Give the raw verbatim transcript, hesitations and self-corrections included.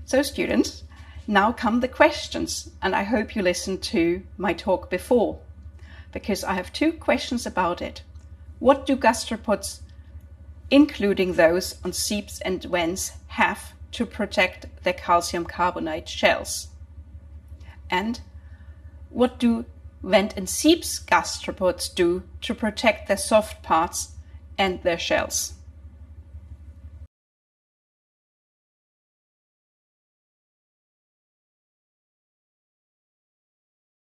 So students, now come the questions, and I hope you listened to my talk before, because I have two questions about it. What do gastropods, including those on seeps and vents, have to protect their calcium carbonate shells? And what do vent and seeps gastropods do to protect their soft parts and their shells?